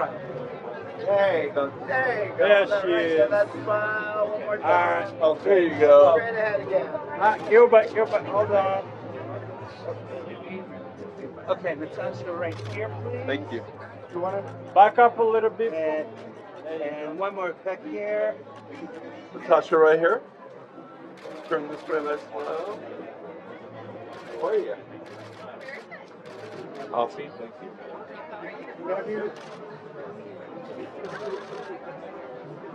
front. There you go. There you go. There That she right is. there, that smile. One more All time. right. Oh, there you go. Straight ahead again. Gilbert, hold on. Okay, Natasha, right here, please. Thank you. You want to? Back up a little bit. And one more back here. Natasha, right here. Turn this way, nice smile. How are you? Awesome, thank you.